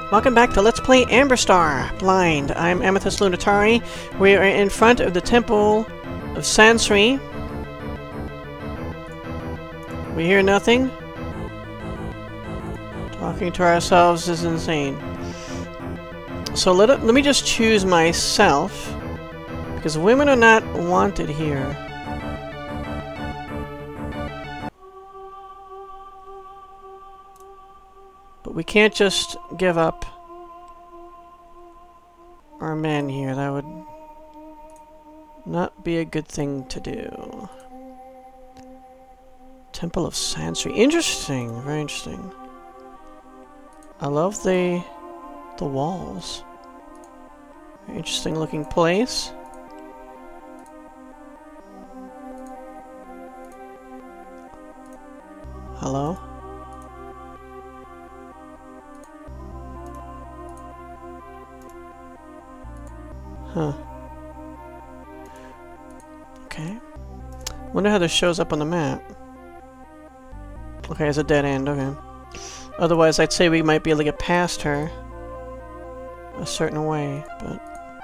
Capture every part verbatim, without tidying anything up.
Welcome back to Let's Play Amberstar Blind. I'm Amethyst Lunatari. We are in front of the Temple of Sansri. We hear nothing. Talking to ourselves is insane. So let, it, let me just choose myself, because women are not wanted here. But we can't just give up our men here. That would not be a good thing to do. Temple of Sansri. Interesting. Very interesting. I love the the walls. Very interesting looking place. Hello? Huh. Okay. Wonder how this shows up on the map. Okay, it's a dead end, okay. Otherwise, I'd say we might be able to get past her a certain way, but...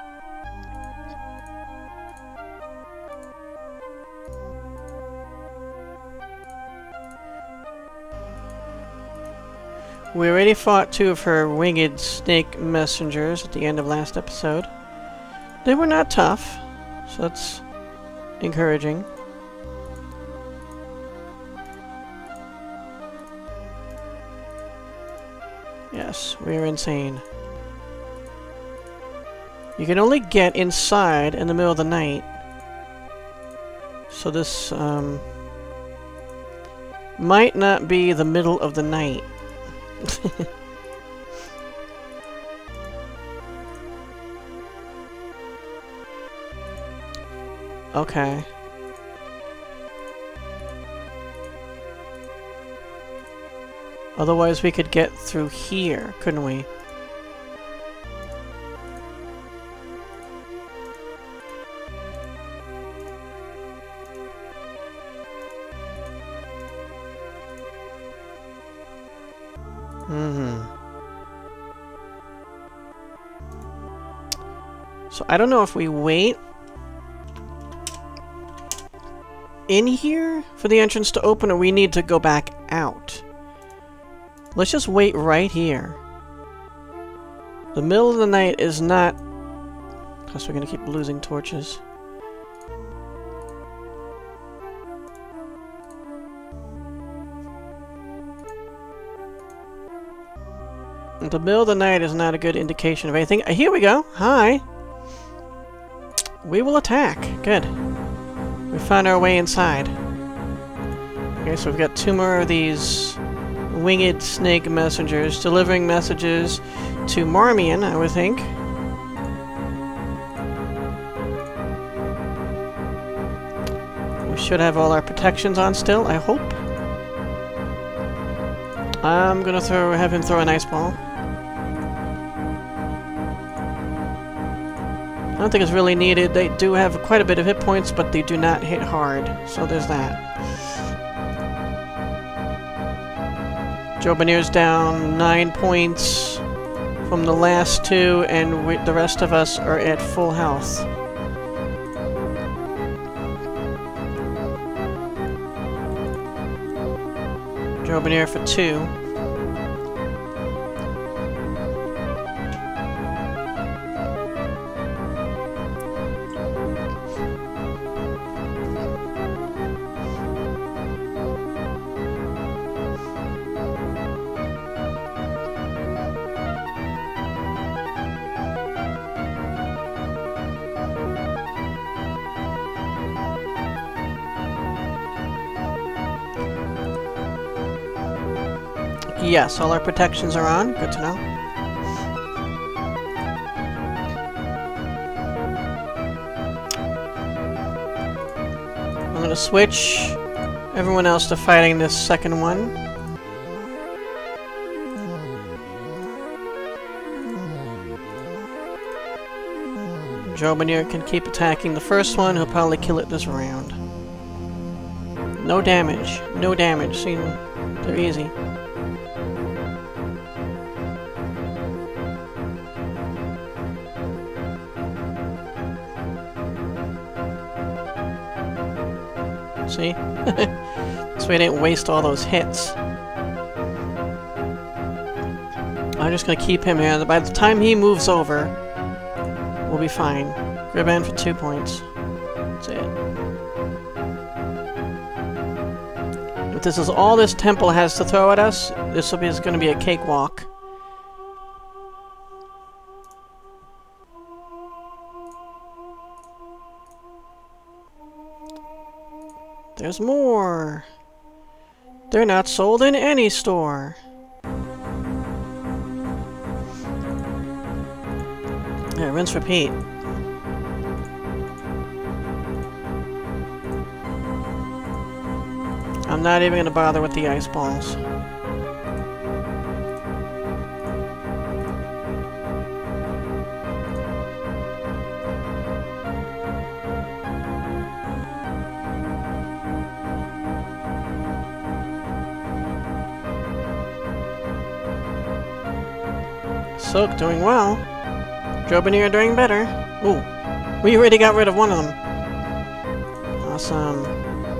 We already fought two of her winged snake messengers at the end of last episode. They were not tough, so that's encouraging. Yes, we are insane. You can only get inside in the middle of the night. So this, um... might not be the middle of the night. Okay. Otherwise we could get through here, couldn't we? Mm-hmm. So I don't know if we wait in here for the entrance to open, or we need to go back out. Let's just wait right here. The middle of the night is not... Because we're gonna keep losing torches. The middle of the night is not a good indication of anything. Uh, here we go. Hi. We will attack. Good. We found our way inside. Okay, so we've got two more of these winged snake messengers delivering messages to Lyramion, I would think. We should have all our protections on still, I hope. I'm gonna throw have him throw an ice ball. I don't think it's really needed. They do have quite a bit of hit points, but they do not hit hard. So there's that. Jobinir's down nine points from the last two, and we, the rest of us are at full health. Jobinir for two. Yes, all our protections are on. Good to know. I'm gonna switch everyone else to fighting this second one. Jobinir can keep attacking the first one. He'll probably kill it this round. No damage. No damage. See, they're easy. See? So we didn't waste all those hits. I'm just gonna keep him here. By the time he moves over, we'll be fine. Grab in for two points. That's it. If this is all this temple has to throw at us, this will be is gonna be a cakewalk. There's more. They're not sold in any store. Yeah, rinse, repeat. I'm not even gonna bother with the ice balls. Silk doing well. Drobanier doing better. Ooh, we already got rid of one of them. Awesome.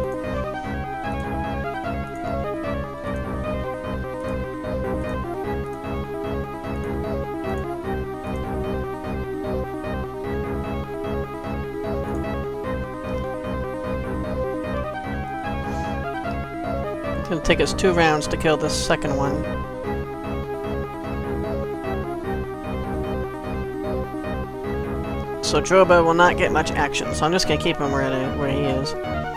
It's gonna take us two rounds to kill this second one. So Droba will not get much action, so I'm just gonna keep him where, it, where he is.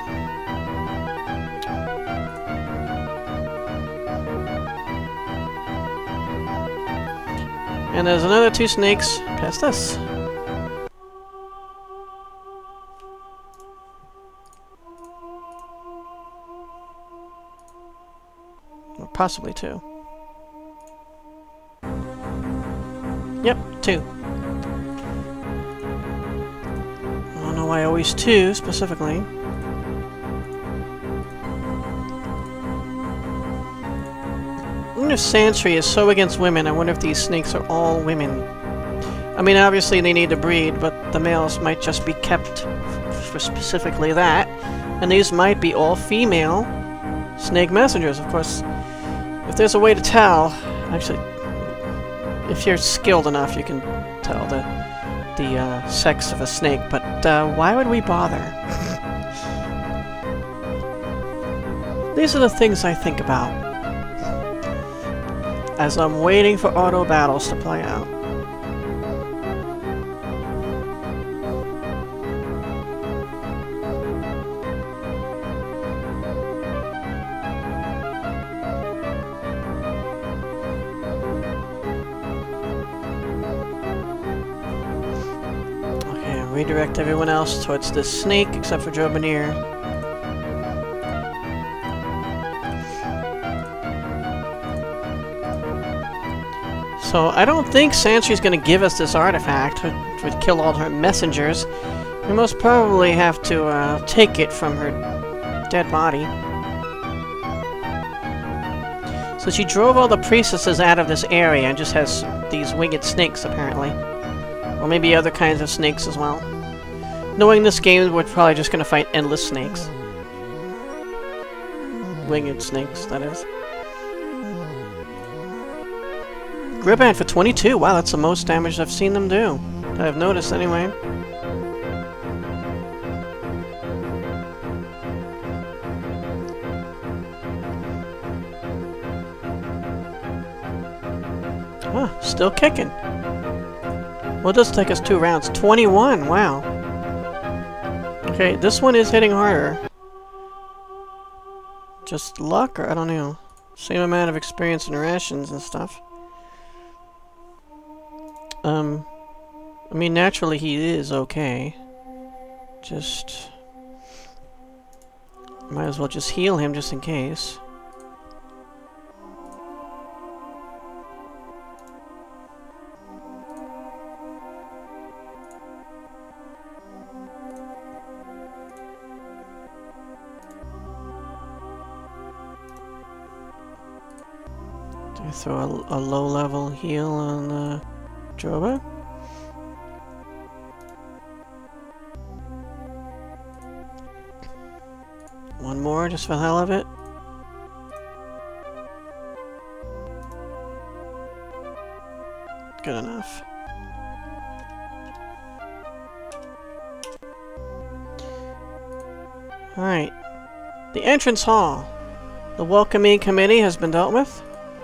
And there's another two snakes past this. Or possibly two. Yep, two. Why always two, specifically. I wonder if Sansri is so against women, I wonder if these snakes are all women. I mean, obviously they need to breed, but the males might just be kept for specifically that. And these might be all female snake messengers, of course. If there's a way to tell, actually, if you're skilled enough, you can tell the the uh, sex of a snake, but uh, why would we bother? These are the things I think about as I'm waiting for auto battles to play out. Redirect everyone else towards this snake, except for Drobanier. So I don't think Sansri's going to give us this artifact, which would kill all her messengers. We most probably have to uh, take it from her dead body. So she drove all the priestesses out of this area and just has these winged snakes, apparently. Or maybe other kinds of snakes as well. Knowing this game, we're probably just going to fight endless snakes. Winged snakes, that is. Gribband for twenty-two. Wow, that's the most damage I've seen them do. I've noticed, anyway. Huh, still kicking. Well, it does take us two rounds. twenty-one, wow. Okay, this one is hitting harder. Just luck, or I don't know. Same amount of experience and rations and stuff. Um, I mean, naturally he is okay. Just... might as well just heal him just in case. Throw a, a low-level heal on uh, Droba. One more, just for the hell of it. Good enough. Alright. The entrance hall. The welcoming committee has been dealt with.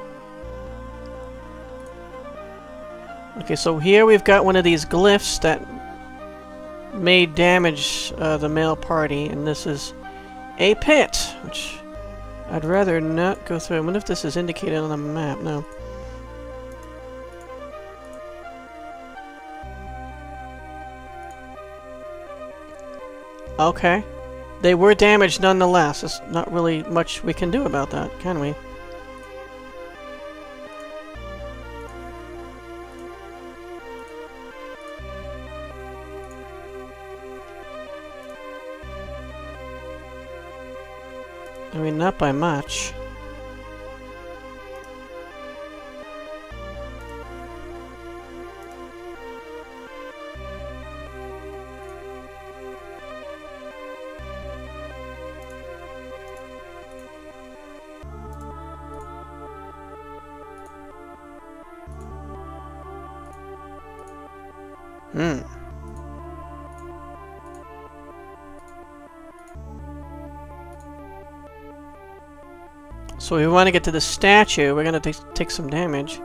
Okay, so here we've got one of these glyphs that may damage uh, the male party, and this is a pit, which I'd rather not go through. I wonder if this is indicated on the map. No. Okay. They were damaged nonetheless. There's not really much we can do about that, can we? I mean, not by much. Hmm. So if we want to get to the statue, we're going to take some damage.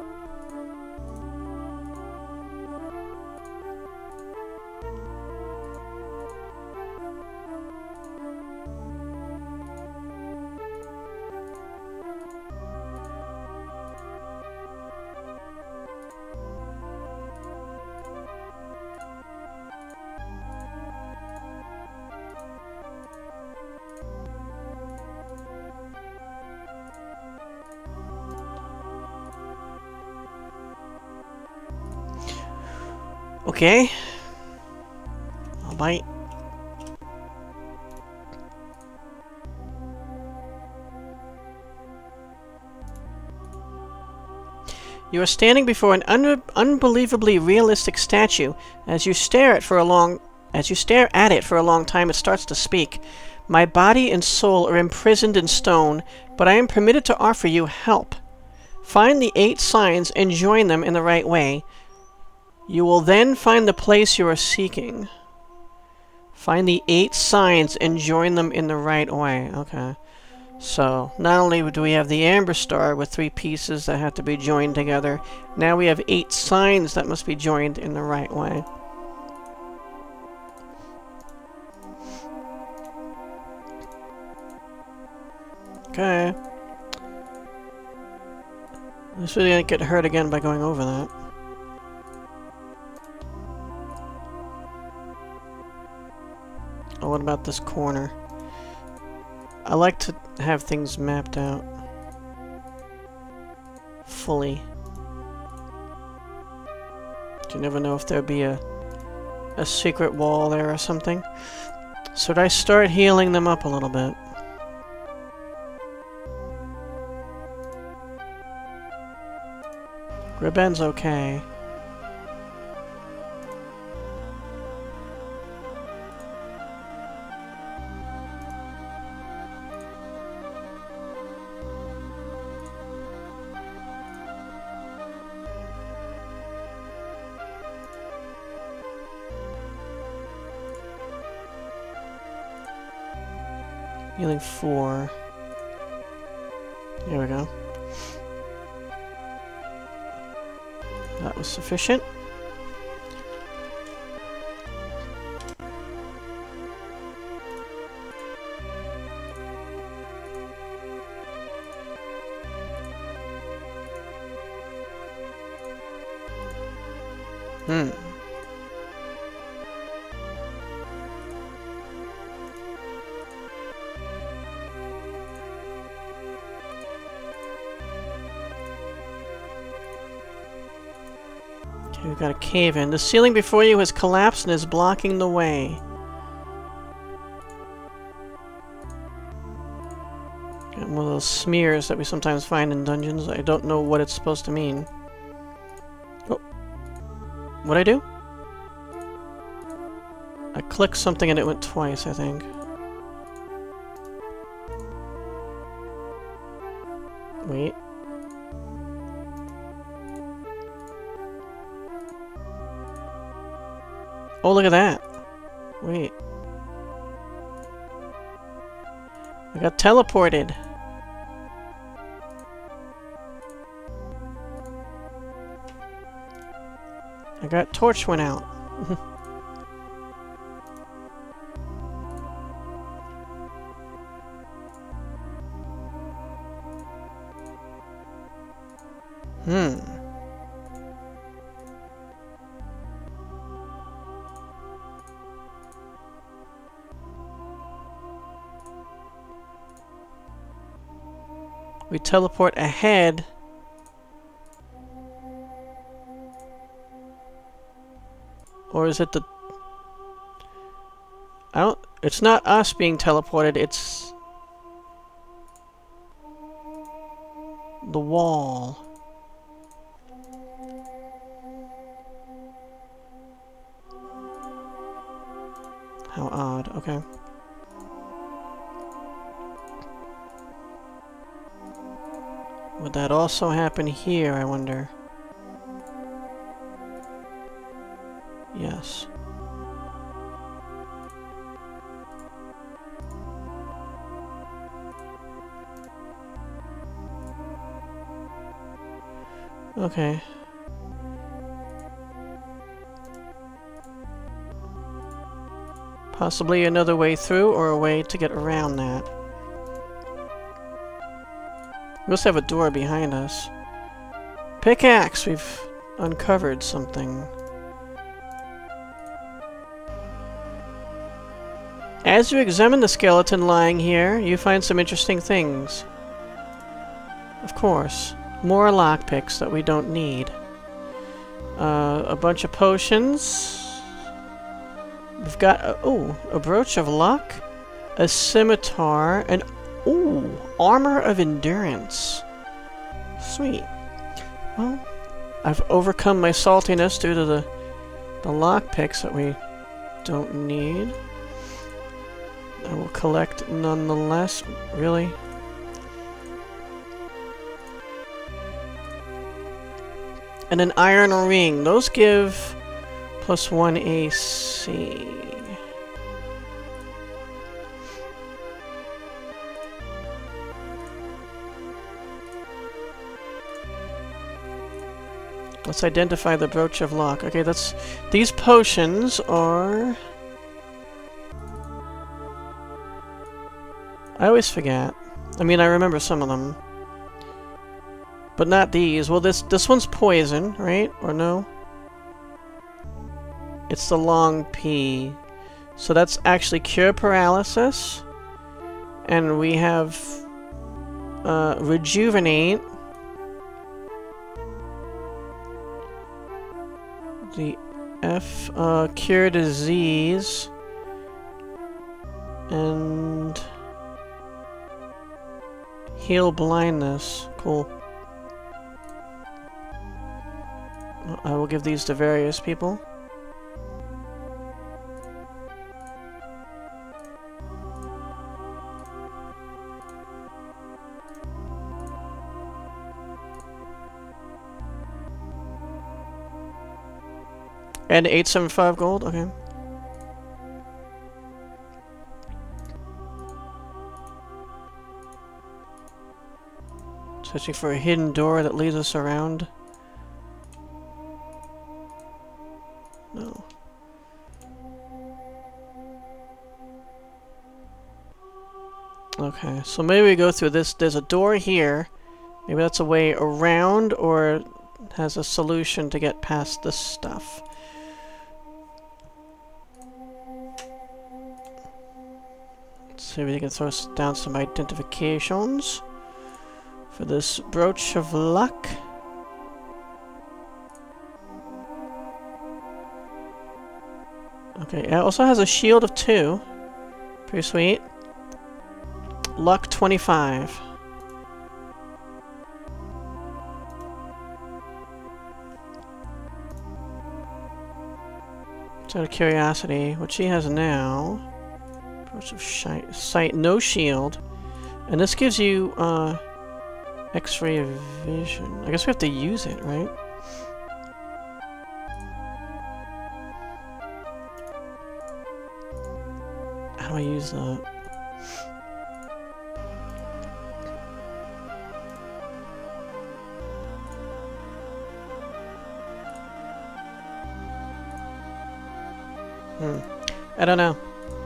Okay. I'll bite. You are standing before an un unbelievably realistic statue. As you stare at for a long as you stare at it for a long time, it starts to speak. My body and soul are imprisoned in stone, but I am permitted to offer you help. Find the eight signs and join them in the right way. You will then find the place you are seeking. Find the eight signs and join them in the right way. Okay. So, not only do we have the Amberstar with three pieces that have to be joined together, now we have eight signs that must be joined in the right way. Okay. This really didn't get hurt again by going over that. Oh, what about this corner? I like to have things mapped out fully. You never know if there'd be a a secret wall there or something. So did I start healing them up a little bit? Ribbon's okay. Healing four. There we go. That was sufficient. Hmm. Okay, we've got a cave in. The ceiling before you has collapsed and is blocking the way. Got one of those smears that we sometimes find in dungeons. I don't know what it's supposed to mean. Oh. What'd I do? I clicked something and it went twice, I think. Wait. Oh, look at that. Wait. I got teleported. I got torch went out. Hmm. We teleport ahead. Or is it the... I don't... It's not us being teleported, it's... the wall. How odd, okay. Would that also happen here, I wonder? Yes. Okay. Possibly another way through, or a way to get around that. We also have a door behind us. Pickaxe! We've uncovered something. As you examine the skeleton lying here, you find some interesting things. Of course. More lockpicks that we don't need. Uh, a bunch of potions. We've got, a, ooh, a brooch of luck, a scimitar, and, ooh, armor of endurance. Sweet. Well, I've overcome my saltiness due to the, the lockpicks that we don't need. I will collect nonetheless, really. And an iron ring. Those give plus one A C. Let's identify the brooch of luck. Okay, that's... These potions are... I always forget. I mean, I remember some of them. But not these. Well, this this one's poison, right? Or no? It's the long P. So that's actually cure paralysis. And we have uh, rejuvenate. The F, uh, cure disease. And heal blindness. Cool. I will give these to various people. And eight seventy-five gold? Okay. Searching for a hidden door that leads us around. No. Okay, so maybe we go through this. There's a door here. Maybe that's a way around, or has a solution to get past this stuff. Let's see if we can throw down some identifications for this brooch of luck. Okay, it also has a shield of two. Pretty sweet. Luck twenty-five. Just out of curiosity, what she has now. Approach of sight, no shield. And this gives you, uh... X-ray vision. I guess we have to use it, right? How do I use that? Hmm. I don't know.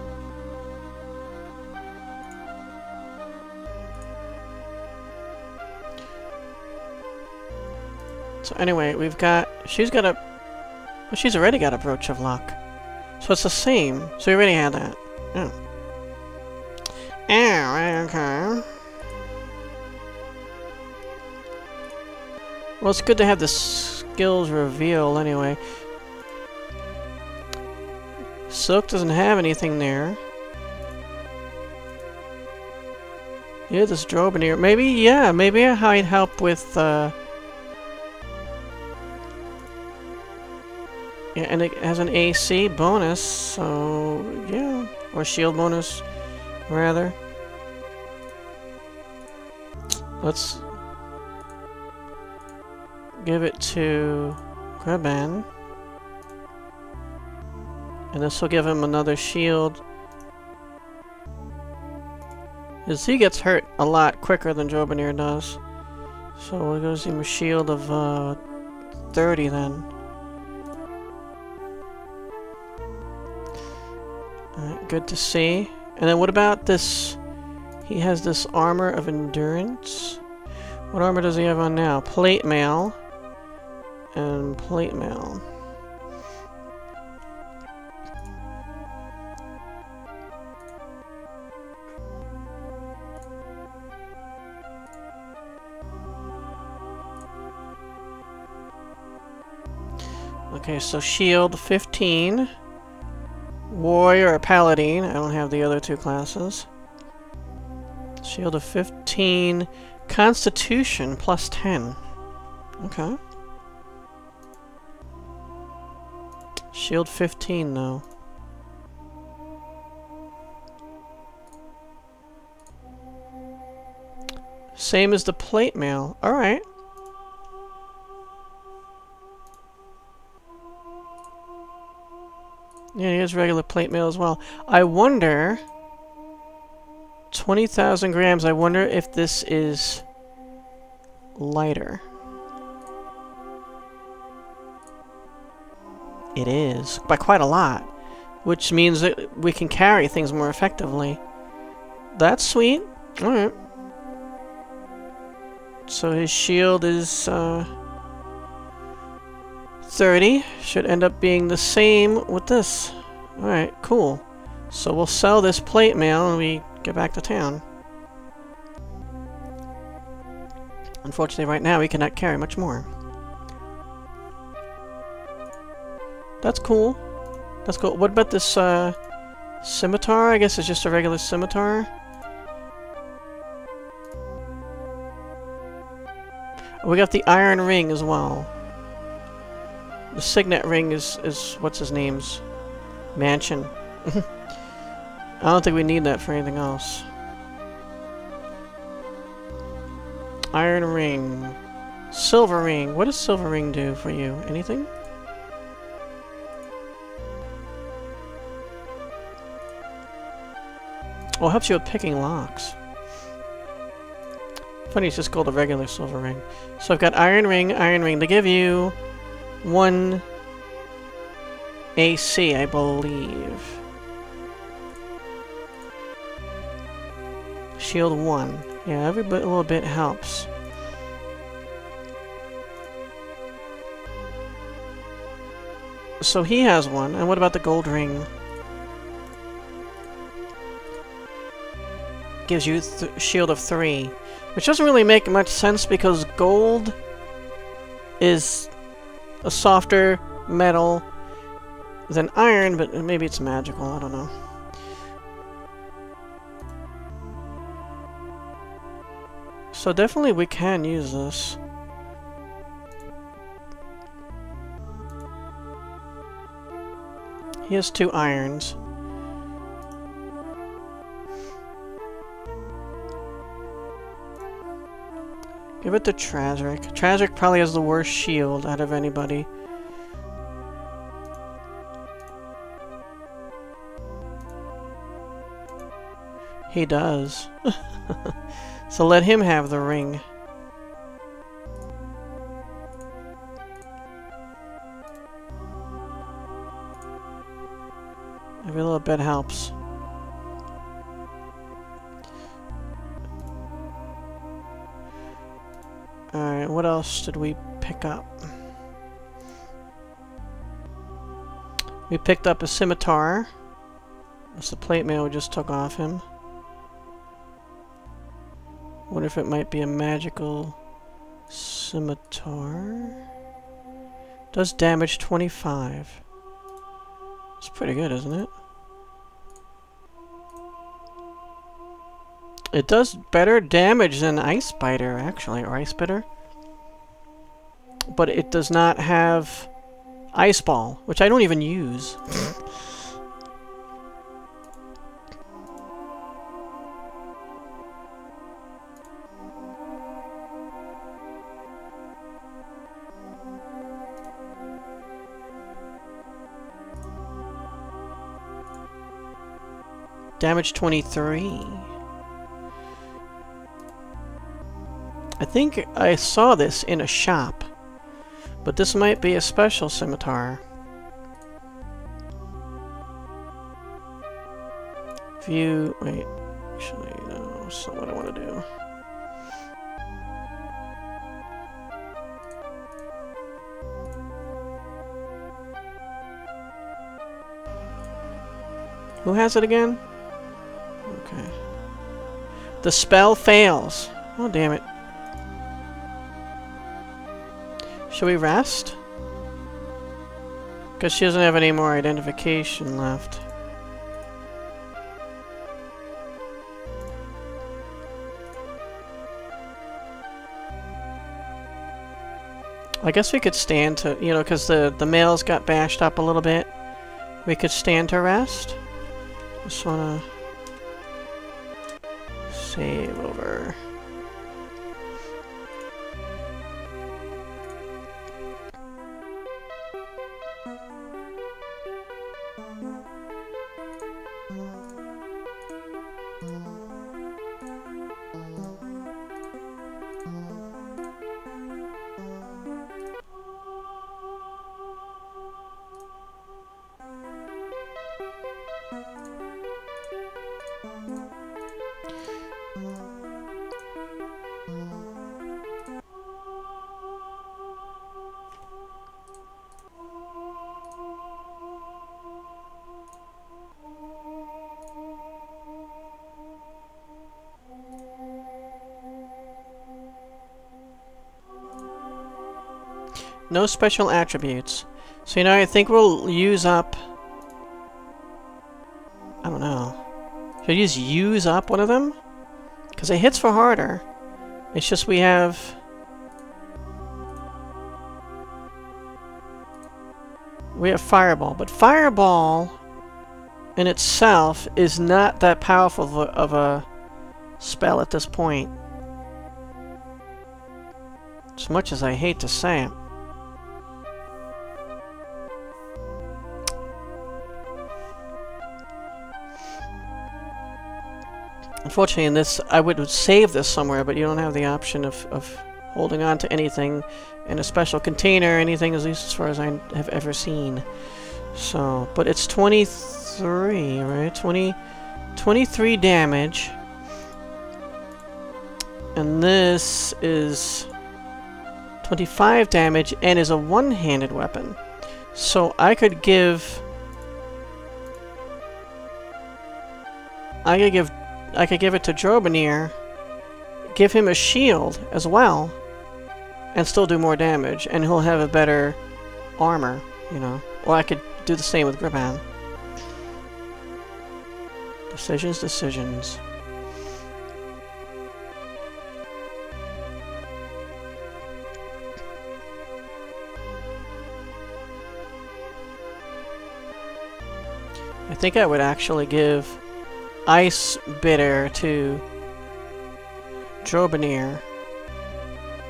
So anyway, we've got... She's got a... Well, she's already got a brooch of luck. So it's the same. So we already had that. Oh. Oh, okay. Well, it's good to have the skills reveal anyway. Silk doesn't have anything there. Yeah, this Drobinier. Maybe, yeah, maybe I'd help with, uh... yeah, and it has an A C bonus, so... yeah. Or shield bonus, rather. Let's... give it to... Graban. And this will give him another shield. Because he gets hurt a lot quicker than Drobinier does. So we'll go see him a shield of uh, thirty then. Alright, good to see. And then what about this? He has this armor of endurance. What armor does he have on now? Plate mail. And plate mail. Okay, so shield fifteen. Warrior or paladin. I don't have the other two classes. Shield of fifteen. Constitution plus ten. Okay. Shield fifteen though. Same as the plate mail. Alright. Yeah, he has regular plate mail as well. I wonder... twenty thousand grams. I wonder if this is... lighter. It is. By quite a lot. Which means that we can carry things more effectively. That's sweet. Alright. So his shield is... Uh, thirty. Should end up being the same with this. Alright, cool. So we'll sell this plate mail and we get back to town. Unfortunately, right now we cannot carry much more. That's cool. That's cool. What about this uh, scimitar? I guess it's just a regular scimitar. We got the iron ring as well. The signet ring is, is what's his name's mansion. I don't think we need that for anything else. Iron ring. Silver ring. What does silver ring do for you? Anything? Well, it helps you with picking locks. Funny, it's just called a regular silver ring. So I've got iron ring, iron ring. They give you one A C, I believe. Shield one. Yeah, every bit, little bit helps. So he has one. And what about the gold ring? Gives you th shield of three. Which doesn't really make much sense because gold is a softer metal than iron, but maybe it's magical, I don't know. So definitely we can use this. He has two irons. Give it to Trasric. Trasric probably has the worst shield out of anybody. He does. So let him have the ring. Every little bit helps. Alright, what else did we pick up? We picked up a scimitar. That's the plate mail we just took off him. Wonder if it might be a magical scimitar. Does damage twenty-five. It's pretty good, isn't it? It does better damage than Ice Biter, actually, or Ice Bitter. But it does not have Ice Ball, which I don't even use. Damage twenty-three. I think I saw this in a shop, but this might be a special scimitar. View, wait, actually, no, that's not what I want to do. Who has it again? Okay. The spell fails. Oh, damn it. Should we rest? Because she doesn't have any more identification left. I guess we could stand to, you know, because the, the mails got bashed up a little bit. We could stand to rest. Just wanna save over. No special attributes. So, you know, I think we'll use up... I don't know. Should I just use up one of them? Because it hits for harder. It's just we have... We have Fireball. But Fireball in itself is not that powerful of a, of a spell at this point. As much as I hate to say it. Unfortunately, in this, I would save this somewhere, but you don't have the option of, of holding on to anything in a special container, anything, at least as far as I have ever seen. So, but it's twenty-three, right? twenty, twenty-three damage. And this is twenty-five damage and is a one-handed weapon. So I could give... I could give... I could give it to Drobinir, give him a shield as well, and still do more damage, and he'll have a better armor, you know. Or I could do the same with Griban. Decisions, decisions. I think I would actually give Ice Bitter to Drobinir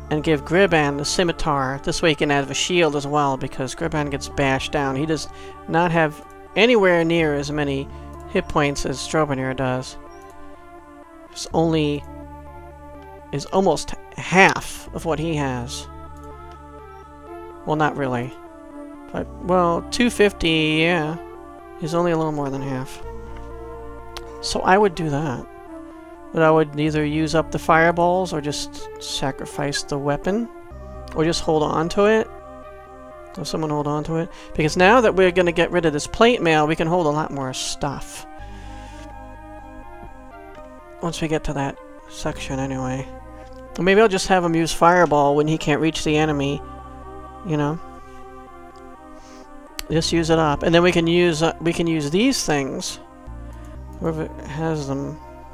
and give Griban the scimitar. This way he can have a shield as well, because Griban gets bashed down. He does not have anywhere near as many hit points as Strobonir does. It's only is almost half of what he has. Well, not really. But, well, two fifty, yeah. He's only a little more than half. So I would do that. But I would either use up the fireballs or just sacrifice the weapon. Or just hold on to it. Have someone hold on to it. Because now that we're going to get rid of this plate mail, we can hold a lot more stuff. Once we get to that section, anyway. Or maybe I'll just have him use fireball when he can't reach the enemy. You know? Just use it up. And then we can use, uh, we can use these things. Whoever has them.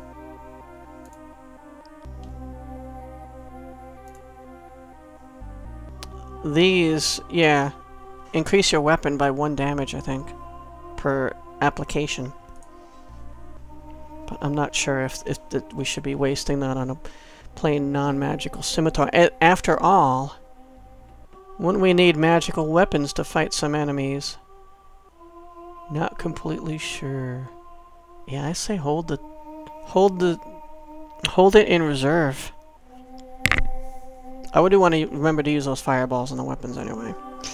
These, yeah, increase your weapon by one damage, I think, per application. But I'm not sure if, if that we should be wasting that on a plain non-magical scimitar. A after all, wouldn't we need magical weapons to fight some enemies? Not completely sure. Yeah, I say hold the, hold the, hold it in reserve. I would want to remember to use those fireballs on the weapons anyway.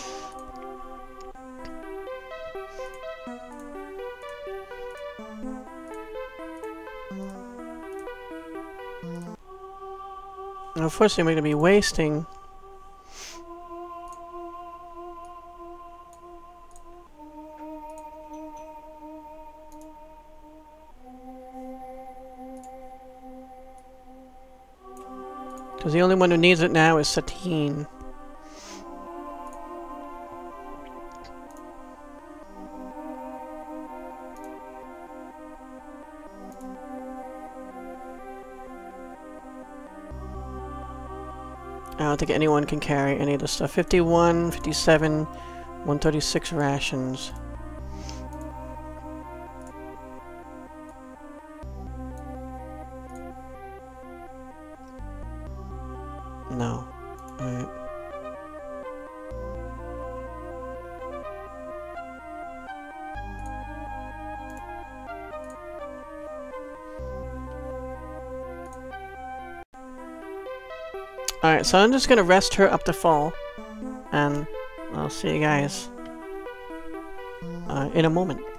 Unfortunately, we're going to be wasting because the only one who needs it now is Satine. I don't think anyone can carry any of this stuff. fifty-one, fifty-seven, one thirty-six rations. No. Alright. Alright, so I'm just gonna rest her up to full. And I'll see you guys uh, in a moment.